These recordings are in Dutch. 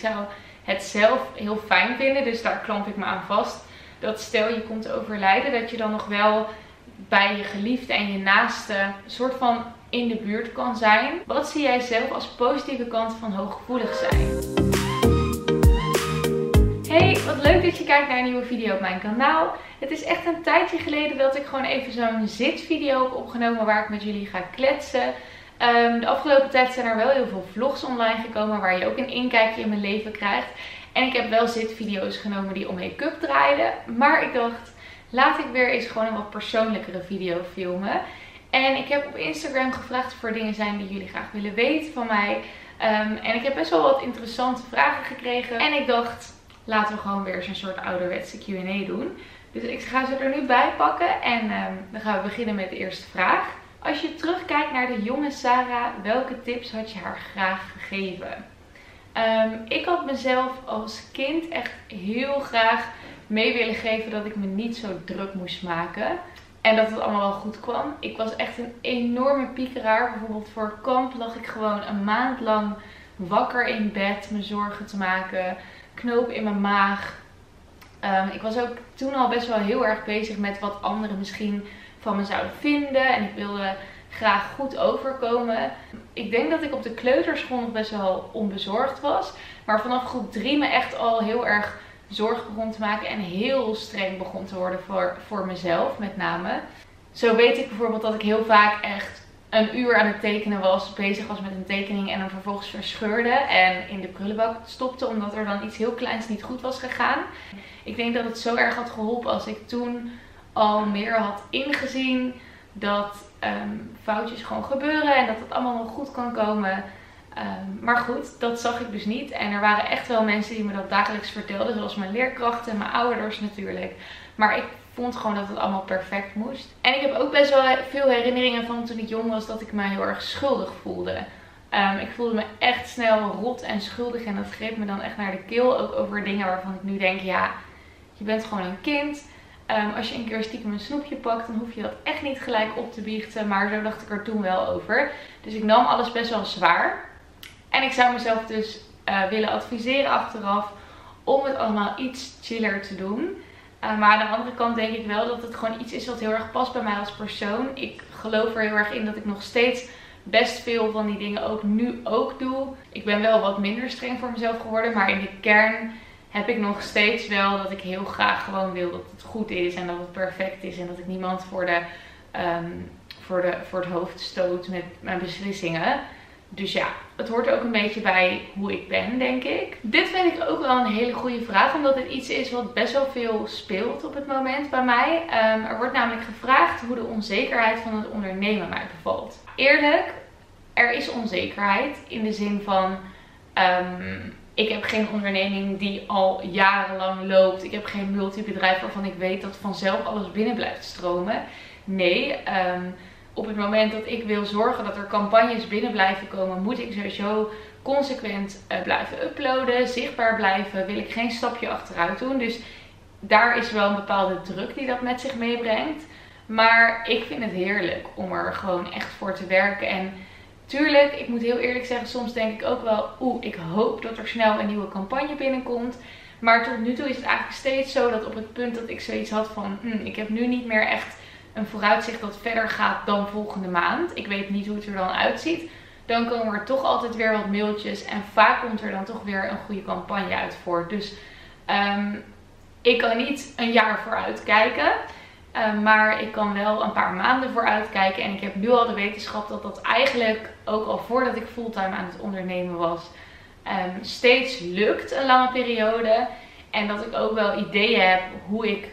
zou het zelf heel fijn vinden, dus daar klamp ik me aan vast. Dat stel je komt te overlijden, dat je dan nog wel bij je geliefde en je naaste soort van in de buurt kan zijn. Wat zie jij zelf als positieve kanten van hooggevoelig zijn? Hey, wat leuk dat je kijkt naar een nieuwe video op mijn kanaal. Het is echt een tijdje geleden dat ik gewoon even zo'n zitvideo heb opgenomen waar ik met jullie ga kletsen. De afgelopen tijd zijn er wel heel veel vlogs online gekomen waar je ook een inkijkje in mijn leven krijgt. En ik heb wel zitvideo's genomen die om make-up draaiden. Maar ik dacht, laat ik weer eens gewoon een wat persoonlijkere video filmen. En ik heb op Instagram gevraagd voor dingen zijn die jullie graag willen weten van mij. En ik heb best wel wat interessante vragen gekregen. En ik dacht, laten we gewoon weer zo'n soort ouderwetse Q&A doen. Dus ik ga ze er nu bij pakken en dan gaan we beginnen met de eerste vraag. Als je terugkijkt naar de jonge Sarah, welke tips had je haar graag gegeven? Ik had mezelf als kind echt heel graag mee willen geven dat ik me niet zo druk moest maken. En dat het allemaal wel goed kwam. Ik was echt een enorme piekeraar. Bijvoorbeeld voor kamp lag ik gewoon een maand lang wakker in bed me zorgen te maken. Knoop in mijn maag. Ik was ook toen al best wel heel erg bezig met wat anderen misschien van me zouden vinden. En ik wilde graag goed overkomen. Ik denk dat ik op de kleuterschool nog best wel onbezorgd was. Maar vanaf groep 3 me echt al heel erg zorgen begon te maken. En heel streng begon te worden voor mezelf met name. Zo weet ik bijvoorbeeld dat ik heel vaak echt een uur aan het tekenen was. Bezig was met een tekening en hem vervolgens verscheurde. En in de prullenbak stopte omdat er dan iets heel kleins niet goed was gegaan. Ik denk dat het zo erg had geholpen als ik toen al meer had ingezien dat foutjes gewoon gebeuren en dat het allemaal nog goed kan komen. Maar goed, dat zag ik dus niet. En er waren echt wel mensen die me dat dagelijks vertelden. Zoals mijn leerkrachten, mijn ouders natuurlijk. Maar ik vond gewoon dat het allemaal perfect moest. En ik heb ook best wel veel herinneringen van toen ik jong was dat ik me heel erg schuldig voelde. Ik voelde me echt snel rot en schuldig. En dat greep me dan echt naar de keel. Ook over dingen waarvan ik nu denk, ja, je bent gewoon een kind. Als je een keer stiekem een snoepje pakt, dan hoef je dat echt niet gelijk op te biechten. Maar zo dacht ik er toen wel over. Dus ik nam alles best wel zwaar. En ik zou mezelf dus willen adviseren achteraf om het allemaal iets chiller te doen. Maar aan de andere kant denk ik wel dat het gewoon iets is wat heel erg past bij mij als persoon. Ik geloof er heel erg in dat ik nog steeds best veel van die dingen ook nu ook doe. Ik ben wel wat minder streng voor mezelf geworden, maar in de kern heb ik nog steeds wel dat ik heel graag gewoon wil dat het goed is en dat het perfect is. En dat ik niemand voor het hoofd stoot met mijn beslissingen. Dus ja, het hoort ook een beetje bij hoe ik ben, denk ik. Dit vind ik ook wel een hele goede vraag, omdat het iets is wat best wel veel speelt op het moment bij mij. Er wordt namelijk gevraagd hoe de onzekerheid van het ondernemen mij bevalt. Eerlijk, er is onzekerheid in de zin van ik heb geen onderneming die al jarenlang loopt. Ik heb geen multibedrijf waarvan ik weet dat vanzelf alles binnen blijft stromen. Nee, op het moment dat ik wil zorgen dat er campagnes binnen blijven komen, moet ik sowieso consequent blijven uploaden, zichtbaar blijven, wil ik geen stapje achteruit doen. Dus daar is wel een bepaalde druk die dat met zich meebrengt. Maar ik vind het heerlijk om er gewoon echt voor te werken. En tuurlijk, ik moet heel eerlijk zeggen, soms denk ik ook wel, ik hoop dat er snel een nieuwe campagne binnenkomt. Maar tot nu toe is het eigenlijk steeds zo dat op het punt dat ik zoiets had van, ik heb nu niet meer echt een vooruitzicht dat verder gaat dan volgende maand. Ik weet niet hoe het er dan uitziet. Dan komen er toch altijd weer wat mailtjes. En vaak komt er dan toch weer een goede campagne uit voort. Dus ik kan niet een jaar vooruit kijken. Maar ik kan wel een paar maanden vooruit kijken. En ik heb nu al de wetenschap dat dat eigenlijk, ook al voordat ik fulltime aan het ondernemen was, steeds lukt, een lange periode. En dat ik ook wel ideeën heb hoe ik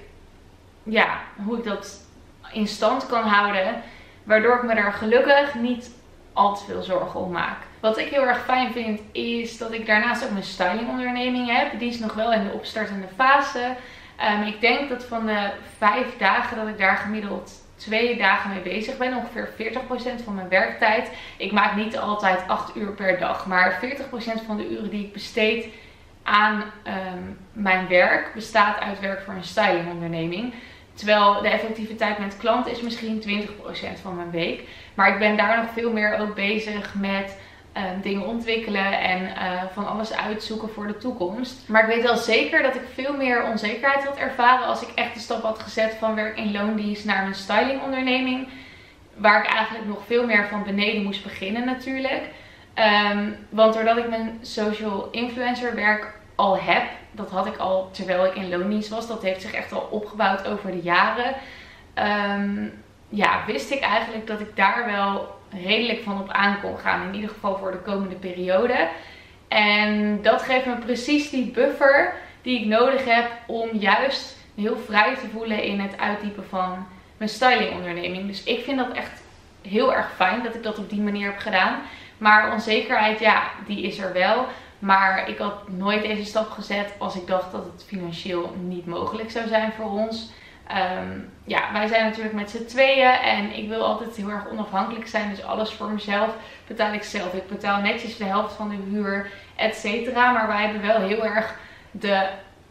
dat in stand kan houden. Waardoor ik me daar gelukkig niet al te veel zorgen om maak. Wat ik heel erg fijn vind is dat ik daarnaast ook mijn stylingonderneming heb. Die is nog wel in de opstartende fase. Ik denk dat van de 5 dagen dat ik daar gemiddeld 2 dagen mee bezig ben. Ongeveer 40% van mijn werktijd. Ik maak niet altijd 8 uur per dag. Maar 40% van de uren die ik besteed aan mijn werk bestaat uit werk voor een stylingonderneming. Terwijl de effectiviteit met klanten is misschien 20% van mijn week. Maar ik ben daar nog veel meer ook bezig met dingen ontwikkelen en van alles uitzoeken voor de toekomst. Maar ik weet wel zeker dat ik veel meer onzekerheid had ervaren als ik echt de stap had gezet van werk in loondienst naar mijn stylingonderneming. Waar ik eigenlijk nog veel meer van beneden moest beginnen natuurlijk. Want doordat ik mijn social influencer werk al heb, dat had ik al terwijl ik in loondienst was. Dat heeft zich echt al opgebouwd over de jaren. Ja, wist ik eigenlijk dat ik daar wel redelijk van op aan kon gaan. In ieder geval voor de komende periode. En dat geeft me precies die buffer die ik nodig heb om juist heel vrij te voelen in het uitdiepen van mijn stylingonderneming. Dus ik vind dat echt heel erg fijn dat ik dat op die manier heb gedaan. Maar onzekerheid, ja, die is er wel. Maar ik had nooit deze stap gezet als ik dacht dat het financieel niet mogelijk zou zijn voor ons. Ja, wij zijn natuurlijk met z'n tweeën en ik wil altijd heel erg onafhankelijk zijn. Dus alles voor mezelf betaal ik zelf. Ik betaal netjes de helft van de huur, et cetera. Maar wij hebben wel heel erg de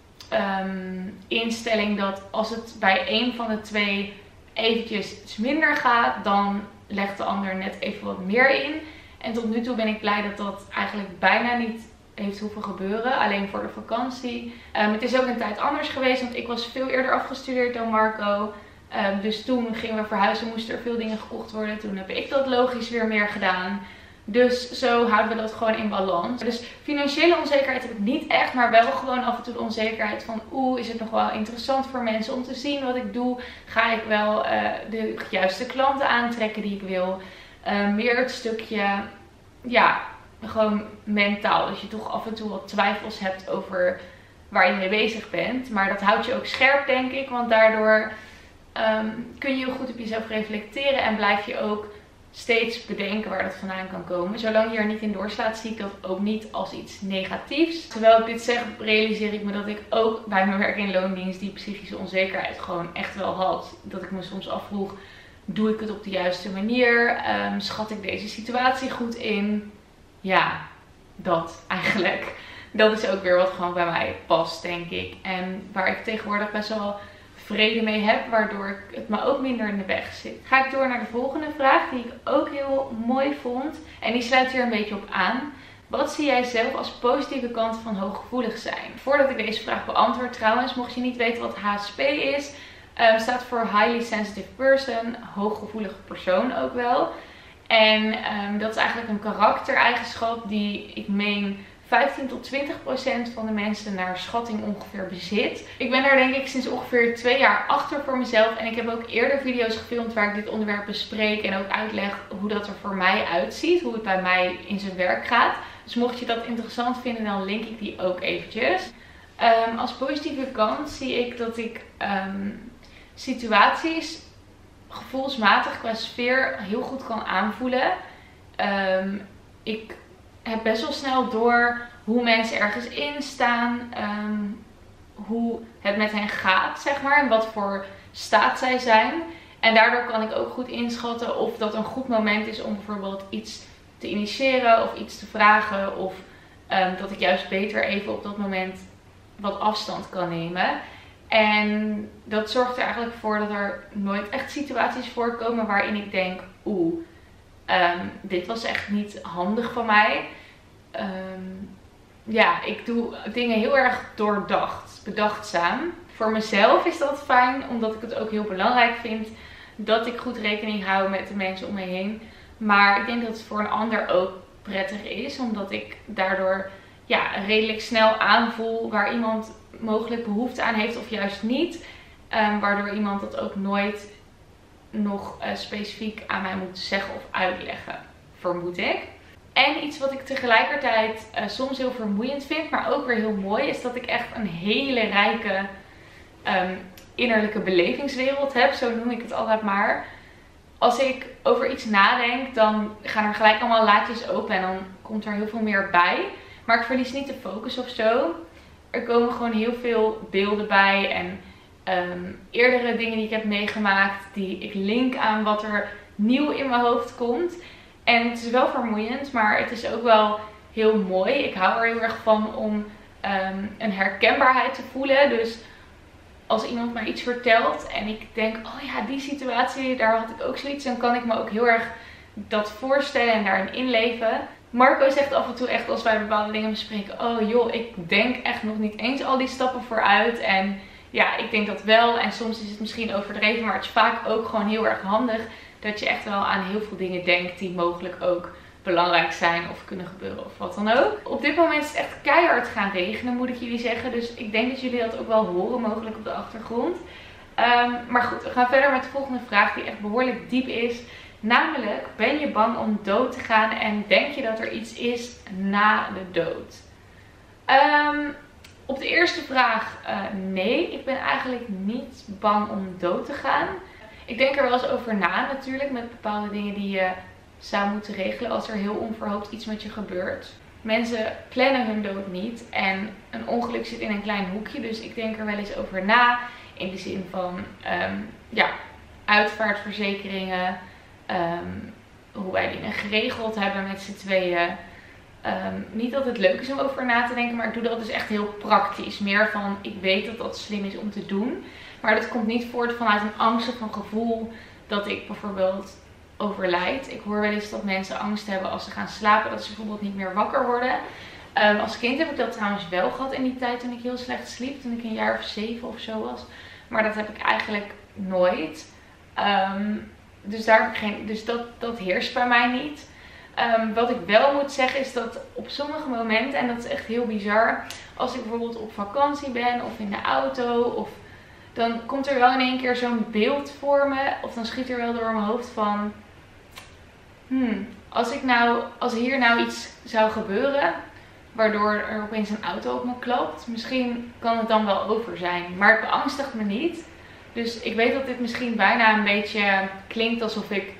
instelling dat als het bij één van de twee eventjes iets minder gaat, dan legt de ander net even wat meer in. En tot nu toe ben ik blij dat dat eigenlijk bijna niet heeft hoeven gebeuren. Alleen voor de vakantie. Het is ook een tijd anders geweest. Want ik was veel eerder afgestudeerd dan Marco. Dus toen gingen we verhuizen. Moesten er veel dingen gekocht worden. Toen heb ik dat logisch weer meer gedaan. Dus zo houden we dat gewoon in balans. Dus financiële onzekerheid heb ik niet echt. Maar wel gewoon af en toe de onzekerheid van is het nog wel interessant voor mensen om te zien wat ik doe? Ga ik wel de juiste klanten aantrekken die ik wil? Meer het stukje, ja, gewoon mentaal. Dat je toch af en toe wat twijfels hebt over waar je mee bezig bent. Maar dat houdt je ook scherp, denk ik. Want daardoor kun je heel goed op jezelf reflecteren. En blijf je ook steeds bedenken waar dat vandaan kan komen. Zolang je er niet in doorslaat, zie ik dat ook niet als iets negatiefs. Terwijl ik dit zeg, realiseer ik me dat ik ook bij mijn werk in loondienst die psychische onzekerheid gewoon echt wel had. Dat ik me soms afvroeg, doe ik het op de juiste manier? Schat ik deze situatie goed in? Ja, dat eigenlijk. Dat is ook weer wat gewoon bij mij past, denk ik. En waar ik tegenwoordig best wel vrede mee heb, waardoor het me ook minder in de weg zit. Ga ik door naar de volgende vraag, die ik ook heel mooi vond. En die sluit hier een beetje op aan. Wat zie jij zelf als positieve kanten van hooggevoelig zijn? Voordat ik deze vraag beantwoord trouwens, mocht je niet weten wat HSP is, staat voor Highly Sensitive Person, hooggevoelige persoon ook wel. En dat is eigenlijk een karaktereigenschap die ik meen 15 tot 20% van de mensen naar schatting ongeveer bezit. Ik ben daar denk ik sinds ongeveer 2 jaar achter voor mezelf. En ik heb ook eerder video's gefilmd waar ik dit onderwerp bespreek. En ook uitleg hoe dat er voor mij uitziet. Hoe het bij mij in zijn werk gaat. Dus mocht je dat interessant vinden, dan link ik die ook eventjes. Als positieve kant zie ik dat ik situaties gevoelsmatig qua sfeer heel goed kan aanvoelen. Ik heb best wel snel door hoe mensen ergens in staan. Hoe het met hen gaat, zeg maar. En wat voor staat zij zijn. En daardoor kan ik ook goed inschatten of dat een goed moment is om bijvoorbeeld iets te initiëren of iets te vragen. Of dat ik juist beter even op dat moment wat afstand kan nemen. En dat zorgt er eigenlijk voor dat er nooit echt situaties voorkomen waarin ik denk, dit was echt niet handig van mij. Ja, ik doe dingen heel erg doordacht, bedachtzaam. Voor mezelf is dat fijn, omdat ik het ook heel belangrijk vind dat ik goed rekening hou met de mensen om me heen. Maar ik denk dat het voor een ander ook prettig is, omdat ik daardoor redelijk snel aanvoel waar iemand mogelijk behoefte aan heeft of juist niet. Waardoor iemand dat ook nooit nog specifiek aan mij moet zeggen of uitleggen, vermoed ik. En iets wat ik tegelijkertijd soms heel vermoeiend vind, maar ook weer heel mooi, is dat ik echt een hele rijke innerlijke belevingswereld heb. Zo noem ik het altijd maar. Als ik over iets nadenk, dan gaan er gelijk allemaal laadjes open en dan komt er heel veel meer bij. Maar ik verlies niet de focus of zo. Er komen gewoon heel veel beelden bij en eerdere dingen die ik heb meegemaakt, die ik link aan wat er nieuw in mijn hoofd komt. En het is wel vermoeiend, maar het is ook wel heel mooi. Ik hou er heel erg van om een herkenbaarheid te voelen. Dus als iemand mij iets vertelt en ik denk, oh ja, die situatie, daar had ik ook zoiets. Dan kan ik me ook heel erg dat voorstellen en daarin inleven. Marco zegt af en toe echt als wij bepaalde dingen bespreken. Oh joh, ik denk echt nog niet eens al die stappen vooruit. En ja, ik denk dat wel. En soms is het misschien overdreven. Maar het is vaak ook gewoon heel erg handig. Dat je echt wel aan heel veel dingen denkt die mogelijk ook belangrijk zijn of kunnen gebeuren of wat dan ook. Op dit moment is het echt keihard gaan regenen, moet ik jullie zeggen. Dus ik denk dat jullie dat ook wel horen, mogelijk op de achtergrond. Maar goed, we gaan verder met de volgende vraag die echt behoorlijk diep is. Namelijk, ben je bang om dood te gaan en denk je dat er iets is na de dood? Op de eerste vraag, nee. Ik ben eigenlijk niet bang om dood te gaan. Ik denk er wel eens over na natuurlijk, met bepaalde dingen die je zou moeten regelen als er heel onverhoopt iets met je gebeurt. Mensen plannen hun dood niet en een ongeluk zit in een klein hoekje, dus ik denk er wel eens over na. In de zin van, uitvaartverzekeringen, hoe wij dingen geregeld hebben met z'n tweeën. Niet dat het leuk is om over na te denken, maar ik doe dat dus echt heel praktisch. Meer van, ik weet dat dat slim is om te doen. Maar dat komt niet voort vanuit een angst of een gevoel dat ik bijvoorbeeld overlijd. Ik hoor wel eens dat mensen angst hebben als ze gaan slapen, dat ze bijvoorbeeld niet meer wakker worden. Als kind heb ik dat trouwens wel gehad in die tijd toen ik heel slecht sliep. Toen ik een jaar of 7 of zo was. Maar dat heb ik eigenlijk nooit. Dus daar heb ik geen, dus dat heerst bij mij niet. Wat ik wel moet zeggen is dat op sommige momenten, en dat is echt heel bizar, als ik bijvoorbeeld op vakantie ben of in de auto, of dan komt er wel in één keer zo'n beeld voor me, of dan schiet er wel door mijn hoofd van, als hier nou iets zou gebeuren, waardoor er opeens een auto op me klapt, misschien kan het dan wel over zijn. Maar het beangstigt me niet. Dus ik weet dat dit misschien bijna een klinkt alsof ik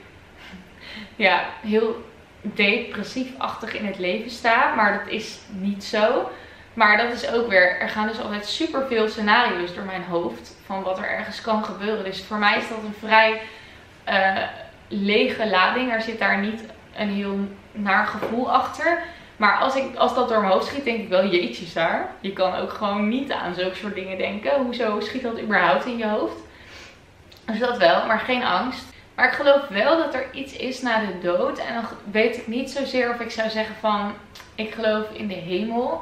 heel depressief-achtig in het leven sta. Maar dat is niet zo. Maar dat is ook weer, er gaan dus altijd superveel scenario's door mijn hoofd van wat er ergens kan gebeuren. Dus voor mij is dat een vrij lege lading. Er zit daar niet een heel naar gevoel achter. Maar als dat door mijn hoofd schiet, denk ik wel, jeetjes daar. Je kan ook gewoon niet aan zulke soort dingen denken. Hoezo schiet dat überhaupt in je hoofd? Dus dat wel, maar geen angst. Maar ik geloof wel dat er iets is na de dood. En dan weet ik niet zozeer of ik zou zeggen van, ik geloof in de hemel.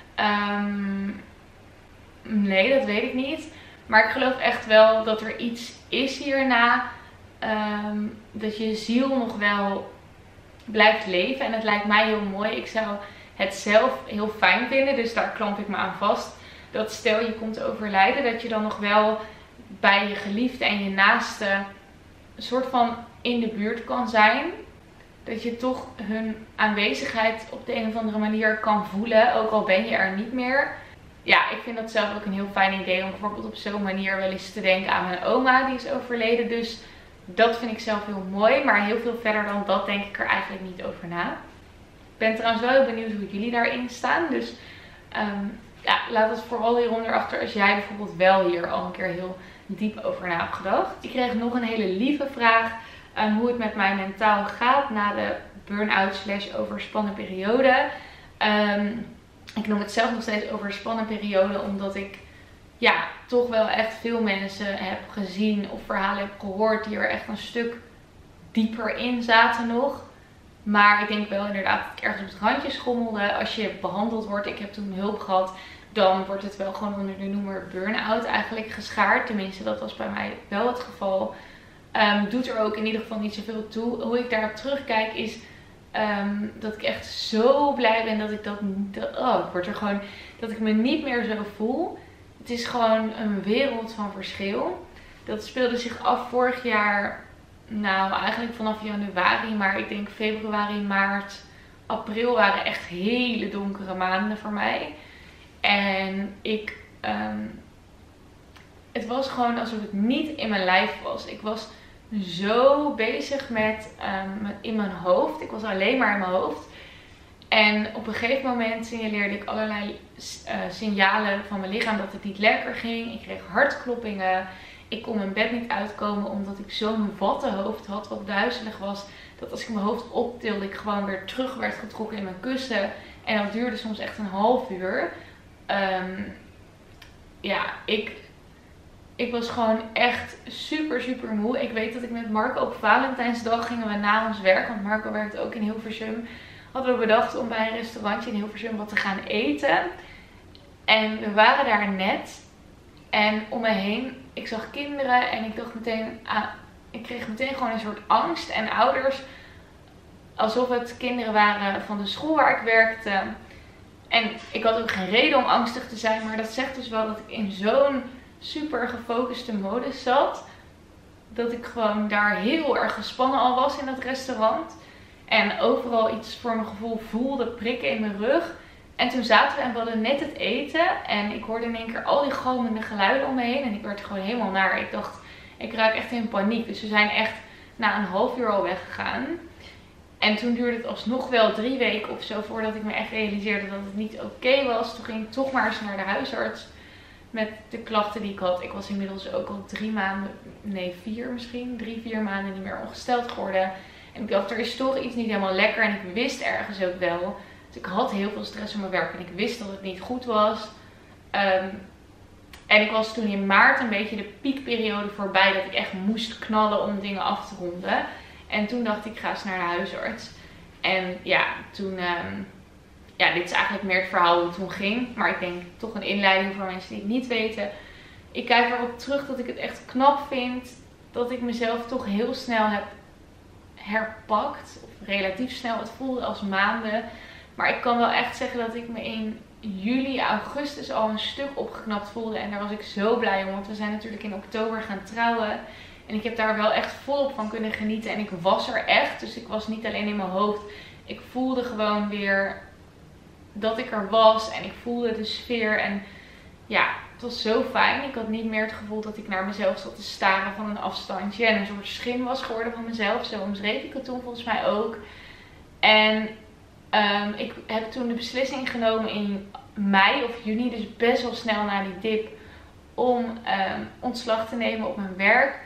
Nee, dat weet ik niet. Maar ik geloof echt wel dat er iets is hierna. Dat je ziel nog wel blijft leven. En het lijkt mij heel mooi. Ik zou het zelf heel fijn vinden. Dus daar klamp ik me aan vast. Dat stel je komt te overlijden. Dat je dan nog wel bij je geliefde en je naaste een soort van in de buurt kan zijn. Dat je toch hun aanwezigheid op de een of andere manier kan voelen. Ook al ben je er niet meer. Ja, ik vind dat zelf ook een heel fijn idee. Om bijvoorbeeld op zo'n manier wel eens te denken aan mijn oma. Die is overleden. Dus dat vind ik zelf heel mooi. Maar heel veel verder dan dat denk ik er eigenlijk niet over na. Ik ben trouwens wel heel benieuwd hoe jullie daarin staan. Dus laat het vooral hieronder achter als jij bijvoorbeeld wel hier al een keer heel diep over na hebt gedacht. Ik kreeg nog een hele lieve vraag. Hoe het met mij mentaal gaat na de burn-out / overspannen periode. Ik noem het zelf nog steeds overspannen periode. Omdat ik toch wel echt veel mensen heb gezien of verhalen heb gehoord die er echt een stuk dieper in zaten nog. Maar ik denk wel inderdaad dat ik ergens op het randje schommelde. Als je behandeld wordt, ik heb toen hulp gehad, dan wordt het wel gewoon onder de noemer burn-out eigenlijk geschaard. Tenminste, dat was bij mij wel het geval. Doet er ook in ieder geval niet zoveel toe. Hoe ik daarop terugkijk is dat ik echt zo blij ben dat ik dat ik me niet meer zo voel. Het is gewoon een wereld van verschil. Dat speelde zich af vorig jaar, nou eigenlijk vanaf januari, maar ik denk februari, maart, april waren echt hele donkere maanden voor mij. En het was gewoon alsof het niet in mijn lijf was. Ik was zo bezig met in mijn hoofd. Ik was alleen maar in mijn hoofd. En op een gegeven moment signaleerde ik allerlei signalen van mijn lichaam dat het niet lekker ging. Ik kreeg hartkloppingen. Ik kon mijn bed niet uitkomen omdat ik zo'n wattenhoofd had wat duizelig was. Dat als ik mijn hoofd optilde ik gewoon weer terug werd getrokken in mijn kussen. En dat duurde soms echt een half uur. Ik was gewoon echt super moe. Ik weet dat ik met Marco op Valentijnsdag gingen we na ons werk. Want Marco werkt ook in Hilversum. hadden we bedacht om bij een restaurantje in Hilversum wat te gaan eten. En we waren daar net. En om me heen, ik zag kinderen en ik dacht meteen, ik kreeg meteen gewoon een soort angst. En ouders, alsof het kinderen waren van de school waar ik werkte. En ik had ook geen reden om angstig te zijn, maar dat zegt dus wel dat ik in zo'n super gefocuste modus zat. Dat ik gewoon daar heel erg gespannen al was in dat restaurant. En overal iets voor mijn gevoel voelde prikken in mijn rug. En toen zaten we en we hadden net het eten. En ik hoorde in één keer al die galmende geluiden om me heen. En ik werd gewoon helemaal naar. Ik dacht, ik raak echt in paniek. Dus we zijn echt na een half uur al weggegaan. En toen duurde het alsnog wel 3 weken of zo voordat ik me echt realiseerde dat het niet oké was. Toen ging ik toch maar eens naar de huisarts met de klachten die ik had. Ik was inmiddels ook al 3 maanden, nee 4 misschien, 3-4 maanden niet meer ongesteld geworden. En ik dacht, er is toch iets niet helemaal lekker. En ik wist ergens ook wel. Dus ik had heel veel stress op mijn werk en ik wist dat het niet goed was. En ik was toen in maart een beetje de piekperiode voorbij dat ik echt moest knallen om dingen af te ronden. En toen dacht ik, ga eens naar de huisarts. En ja, toen, dit is eigenlijk meer het verhaal hoe het toen ging. Maar ik denk toch een inleiding voor mensen die het niet weten. Ik kijk erop terug dat ik het echt knap vind dat ik mezelf toch heel snel heb herpakt. Of relatief snel, het voelde als maanden. Maar ik kan wel echt zeggen dat ik me in juli, augustus al een stuk opgeknapt voelde. En daar was ik zo blij om. Want we zijn natuurlijk in oktober gaan trouwen. En ik heb daar wel echt volop van kunnen genieten. En ik was er echt. Dus ik was niet alleen in mijn hoofd. Ik voelde gewoon weer dat ik er was. En ik voelde de sfeer. En ja, het was zo fijn. Ik had niet meer het gevoel dat ik naar mezelf zat te staren van een afstandje. En een soort schim was geworden van mezelf. Zo omschreef ik het toen volgens mij ook. En ik heb toen de beslissing genomen in mei of juni. Dus best wel snel na die dip. Om ontslag te nemen op mijn werk.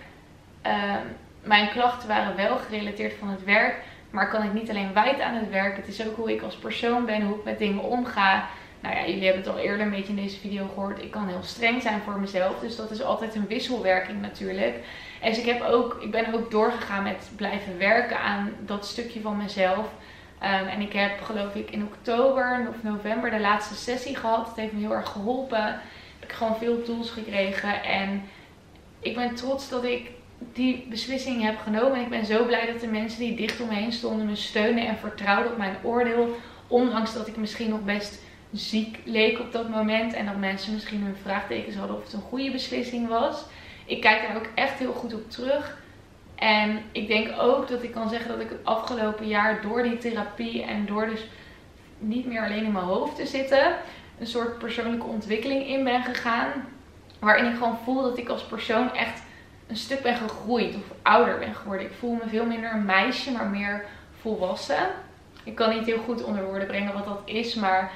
Mijn klachten waren wel gerelateerd van het werk. Maar kan ik niet alleen wijten aan het werk. Het is ook hoe ik als persoon ben. Hoe ik met dingen omga. Nou ja, jullie hebben het al eerder een beetje in deze video gehoord. Ik kan heel streng zijn voor mezelf. Dus dat is altijd een wisselwerking natuurlijk. En dus ik ben ook doorgegaan met blijven werken aan dat stukje van mezelf. En ik heb geloof ik in oktober of november de laatste sessie gehad. Het heeft me heel erg geholpen. Heb ik gewoon veel tools gekregen. En ik ben trots dat ik die beslissing heb genomen. En ik ben zo blij dat de mensen die dicht om me heen stonden me steunen en vertrouwden op mijn oordeel. Ondanks dat ik misschien nog best ziek leek op dat moment. En dat mensen misschien hun vraagtekens hadden of het een goede beslissing was. Ik kijk daar ook echt heel goed op terug. En ik denk ook dat ik kan zeggen dat ik het afgelopen jaar door die therapie en door dus niet meer alleen in mijn hoofd te zitten, een soort persoonlijke ontwikkeling in ben gegaan. Waarin ik gewoon voel dat ik als persoon echt een stuk ben gegroeid of ouder ben geworden. Ik voel me veel minder een meisje, maar meer volwassen. Ik kan niet heel goed onder woorden brengen wat dat is, maar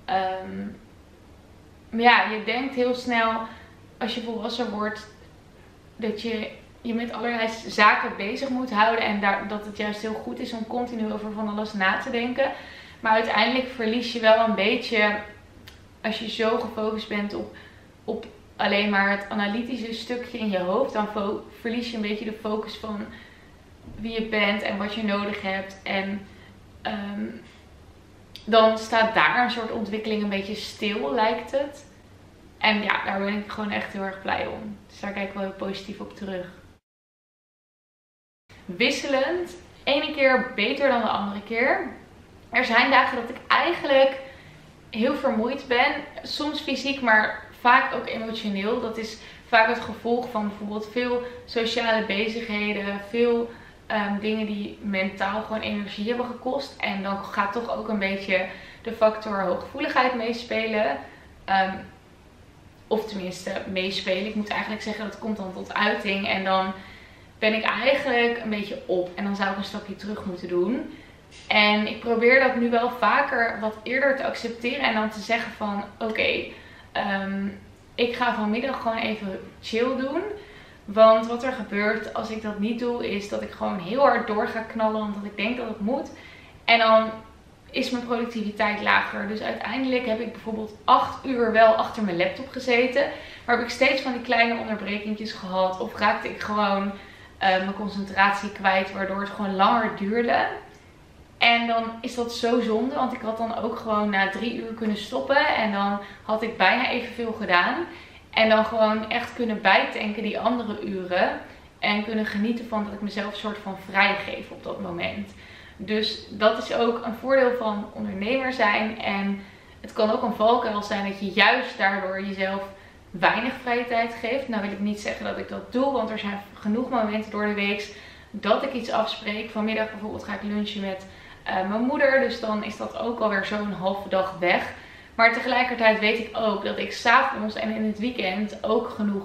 ja, je denkt heel snel als je volwassen wordt dat je met allerlei zaken bezig moet houden. En dat het juist heel goed is om continu over van alles na te denken. Maar uiteindelijk verlies je wel een beetje, als je zo gefocust bent op alleen maar het analytische stukje in je hoofd. Dan verlies je een beetje de focus van wie je bent en wat je nodig hebt. En dan staat daar een soort ontwikkeling een beetje stil, lijkt het. En ja, daar ben ik gewoon echt heel erg blij om. Dus daar kijk ik wel heel positief op terug. Wisselend. Ene keer beter dan de andere keer. Er zijn dagen dat ik eigenlijk heel vermoeid ben. Soms fysiek, maar vaak ook emotioneel. Dat is vaak het gevolg van bijvoorbeeld veel sociale bezigheden. Veel dingen die mentaal gewoon energie hebben gekost. En dan gaat toch ook een beetje de factor hooggevoeligheid meespelen. Of tenminste meespelen. Ik moet eigenlijk zeggen dat komt dan tot uiting. En dan ben ik eigenlijk een beetje op. En dan zou ik een stapje terug moeten doen. En ik probeer dat nu wel vaker wat eerder te accepteren. En dan te zeggen van oké, ik ga vanmiddag gewoon even chill doen. Want wat er gebeurt als ik dat niet doe is dat ik gewoon heel hard door ga knallen. Omdat ik denk dat het moet. En dan is mijn productiviteit lager. Dus uiteindelijk heb ik bijvoorbeeld 8 uur wel achter mijn laptop gezeten. Maar heb ik steeds van die kleine onderbrekingjes gehad. Of raakte ik gewoon mijn concentratie kwijt. Waardoor het gewoon langer duurde. En dan is dat zo zonde, want ik had dan ook gewoon na 3 uur kunnen stoppen. En dan had ik bijna evenveel gedaan. En dan gewoon echt kunnen bijtanken die andere uren. En kunnen genieten van dat ik mezelf een soort van vrij geef op dat moment. Dus dat is ook een voordeel van ondernemer zijn. En het kan ook een valkuil zijn dat je juist daardoor jezelf weinig vrije tijd geeft. Nou wil ik niet zeggen dat ik dat doe, want er zijn genoeg momenten door de week dat ik iets afspreek. Vanmiddag bijvoorbeeld ga ik lunchen met mijn moeder. Dus dan is dat ook alweer zo'n halve dag weg. Maar tegelijkertijd weet ik ook dat ik 's avonds en in het weekend ook genoeg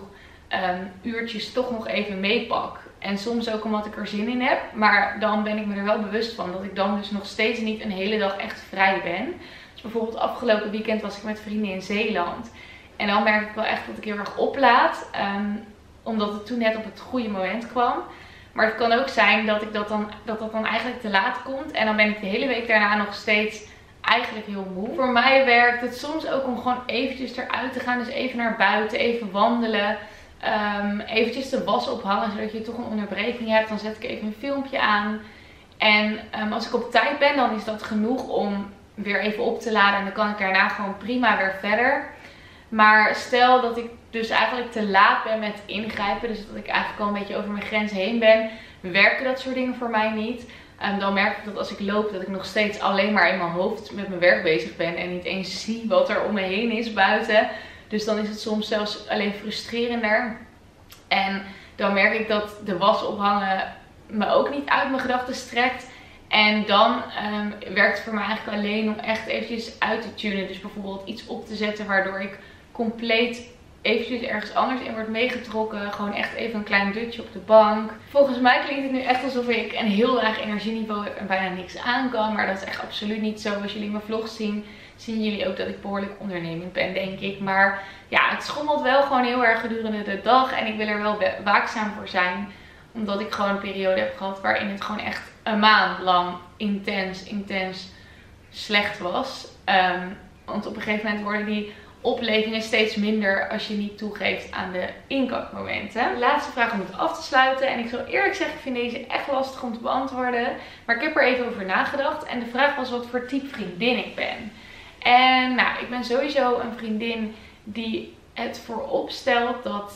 uurtjes toch nog even meepak. En soms ook omdat ik er zin in heb. Maar dan ben ik me er wel bewust van dat ik dan dus nog steeds niet een hele dag echt vrij ben. Dus bijvoorbeeld afgelopen weekend was ik met vrienden in Zeeland. En dan merk ik wel echt dat ik heel erg oplaad. Omdat het toen net op het goede moment kwam. Maar het kan ook zijn dat dat dan eigenlijk te laat komt. En dan ben ik de hele week daarna nog steeds eigenlijk heel moe. Voor mij werkt het soms ook om gewoon eventjes eruit te gaan. Dus even naar buiten, even wandelen. Eventjes de was ophangen, zodat je toch een onderbreking hebt. Dan zet ik even een filmpje aan. En als ik op tijd ben, dan is dat genoeg om weer even op te laden. En dan kan ik daarna gewoon prima weer verder. Maar stel dat ik dus eigenlijk te laat ben met ingrijpen. Dus dat ik eigenlijk al een beetje over mijn grens heen ben. Werken dat soort dingen voor mij niet. Dan merk ik dat als ik loop dat ik nog steeds alleen maar in mijn hoofd met mijn werk bezig ben. En niet eens zie wat er om me heen is buiten. Dus dan is het soms zelfs alleen frustrerender. En dan merk ik dat de was ophangen me ook niet uit mijn gedachten trekt. En dan werkt het voor mij eigenlijk alleen om echt eventjes uit te tunen. Dus bijvoorbeeld iets op te zetten waardoor ik compleet eventjes ergens anders in word meegetrokken. Gewoon echt even een klein dutje op de bank. Volgens mij klinkt het nu echt alsof ik een heel laag energieniveau heb en bijna niks aan kan. Maar dat is echt absoluut niet zo. Als jullie mijn vlogs zien, zien jullie ook dat ik behoorlijk ondernemend ben, denk ik. Maar ja, het schommelt wel gewoon heel erg gedurende de dag. En ik wil er wel waakzaam voor zijn. Omdat ik gewoon een periode heb gehad waarin het gewoon echt een maand lang intens slecht was. Want op een gegeven moment worden die oplevingen steeds minder als je niet toegeeft aan de inkakmomenten. Laatste vraag om het af te sluiten. En ik zal eerlijk zeggen, ik vind deze echt lastig om te beantwoorden. Maar ik heb er even over nagedacht. En de vraag was wat voor type vriendin ik ben. En nou, ik ben sowieso een vriendin die het voorop stelt dat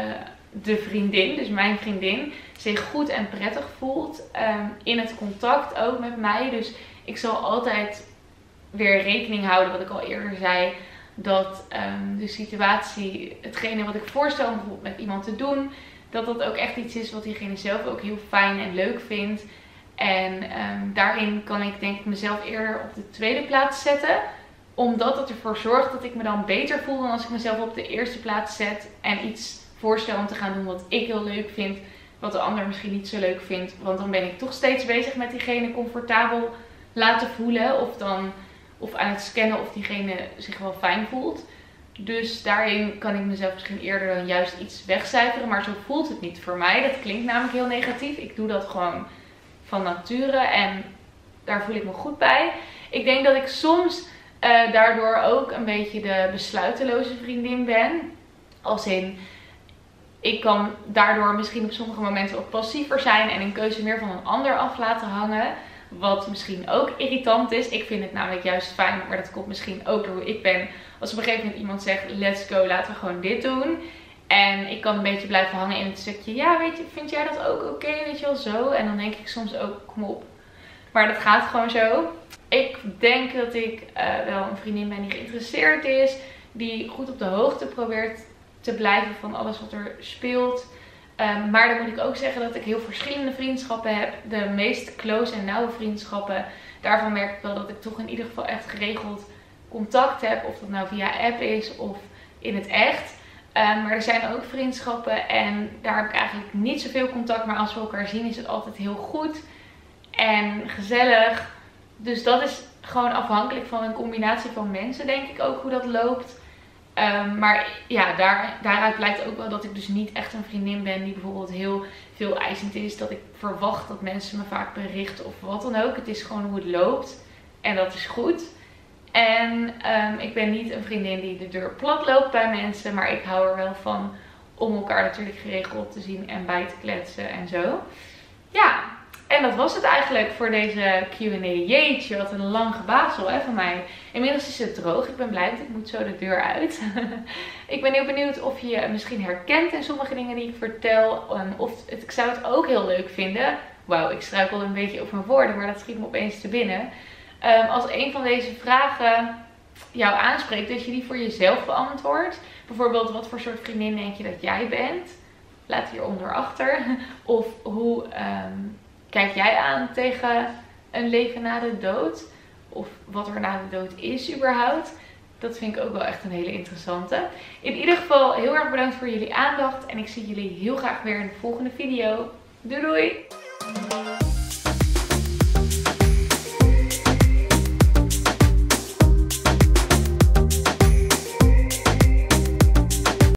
de vriendin, dus mijn vriendin, zich goed en prettig voelt in het contact ook met mij. Dus ik zal altijd weer rekening houden, wat ik al eerder zei, dat de situatie, hetgene wat ik voorstel om bijvoorbeeld met iemand te doen, dat dat ook echt iets is wat diegene zelf ook heel fijn en leuk vindt. En daarin kan ik denk ik mezelf eerder op de tweede plaats zetten. Omdat het ervoor zorgt dat ik me dan beter voel dan als ik mezelf op de eerste plaats zet. En iets voorstel om te gaan doen wat ik heel leuk vind. Wat de ander misschien niet zo leuk vindt. Want dan ben ik toch steeds bezig met diegene comfortabel laten voelen. Of aan het scannen of diegene zich wel fijn voelt. Dus daarin kan ik mezelf misschien eerder dan juist iets wegcijferen. Maar zo voelt het niet voor mij. Dat klinkt namelijk heel negatief. Ik doe dat gewoon van nature. En daar voel ik me goed bij. Ik denk dat ik soms daardoor ook een beetje de besluiteloze vriendin ben. Als in, ik kan daardoor misschien op sommige momenten ook passiever zijn. En een keuze meer van een ander af laten hangen. Wat misschien ook irritant is. Ik vind het namelijk juist fijn. Maar dat komt misschien ook door hoe ik ben. Als op een gegeven moment iemand zegt, let's go, laten we gewoon dit doen. En ik kan een beetje blijven hangen in het stukje. Ja, weet je, vind jij dat ook oké? Weet je wel, zo. En dan denk ik soms ook, kom op. Maar dat gaat gewoon zo. Ik denk dat ik wel een vriendin ben die geïnteresseerd is. Die goed op de hoogte probeert te blijven van alles wat er speelt. Maar dan moet ik ook zeggen dat ik heel verschillende vriendschappen heb. De meest close en nauwe vriendschappen. Daarvan merk ik wel dat ik toch in ieder geval echt geregeld contact heb. Of dat nou via app is of in het echt. Maar er zijn ook vriendschappen en daar heb ik eigenlijk niet zoveel contact. Maar als we elkaar zien is het altijd heel goed en gezellig. Dus dat is gewoon afhankelijk van een combinatie van mensen, denk ik ook, hoe dat loopt. Maar ja, daaruit blijkt ook wel dat ik dus niet echt een vriendin ben die bijvoorbeeld heel veel eisend is. Dat ik verwacht dat mensen me vaak berichten of wat dan ook. Het is gewoon hoe het loopt en dat is goed. En ik ben niet een vriendin die de deur plat loopt bij mensen. Maar ik hou er wel van om elkaar natuurlijk geregeld te zien en bij te kletsen en zo. Ja, En dat was het eigenlijk voor deze Q&A. Jeetje, wat een lang gebazel van mij. Inmiddels is het droog. Ik ben blij, want ik moet zo de deur uit. Ik ben heel benieuwd of je je misschien herkent in sommige dingen die ik vertel. Ik zou het ook heel leuk vinden. Wauw, ik struikel een beetje over mijn woorden, maar dat schiet me opeens te binnen. Als een van deze vragen jou aanspreekt, dat je die voor jezelf beantwoordt. Bijvoorbeeld, wat voor soort vriendin denk je dat jij bent? Laat hieronder achter. Of hoe kijk jij aan tegen een leven na de dood? Of wat er na de dood is überhaupt? Dat vind ik ook wel echt een hele interessante. In ieder geval heel erg bedankt voor jullie aandacht. En ik zie jullie heel graag weer in de volgende video. Doei doei!